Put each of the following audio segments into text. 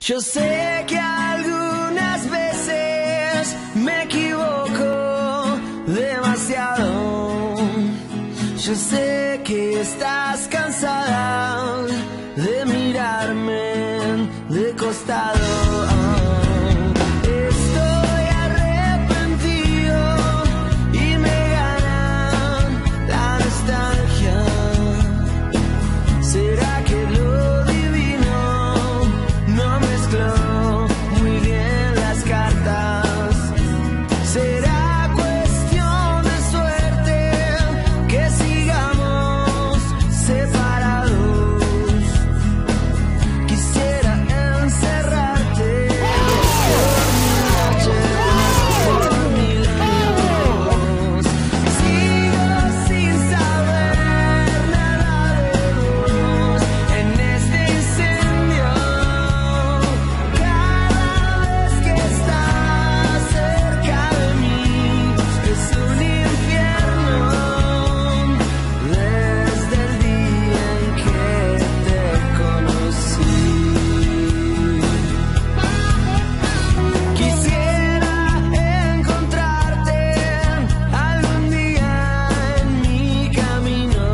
Yo sé que algunas veces me equivoco demasiado. Yo sé que estás cansada de mirarme de costado. Estoy arrepentido y me gana la nostalgia. ¿Será que lo divino no mezcló muy bien las cartas? ¿Será cuestión de suerte que sigamos separados? Quisiera encerrarte por mil años. Sigo sin saber nada de vos en este incendio. Cada vez que estás cerca de mí es un infierno. Desde el día en que te conocí, quisiera encontrarte algún día en mi camino.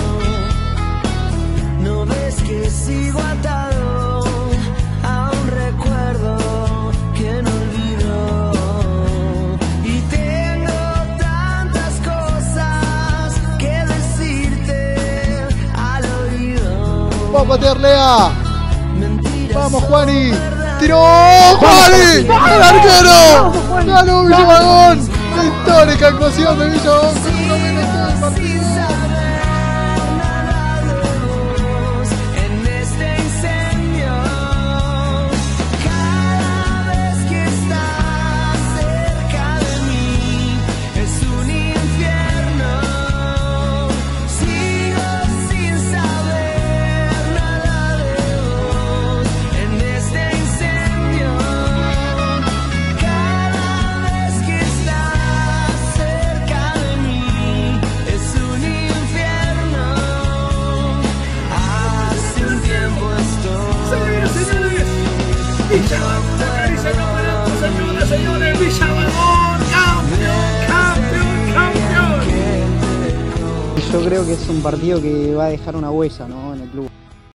¿No ves que sigo atado a un recuerdo que no olvido? Y tengo tantas cosas que decirte al oído. ¡Vamos a patear, Lea! Mentiras ¡Vamos, son Juani! verdades. ¡Tiró! ¡Juani! ¡El arquero! ¡Ganó Villamagón! ¡La histórica actuación de Villamagón! ¡Con 1 minuto del Sin partido! saber nada de vos en este incendio. Cada vez que estás cerca de mí es un infierno. Sigo sin saber nada de vos en este incendio. Cada vez que estás cerca de mí es un infierno. Hace un tiempo estoy. Señores, Villamagón, campeón. Yo creo que es un partido que va a dejar una huella, ¿no?, en el club.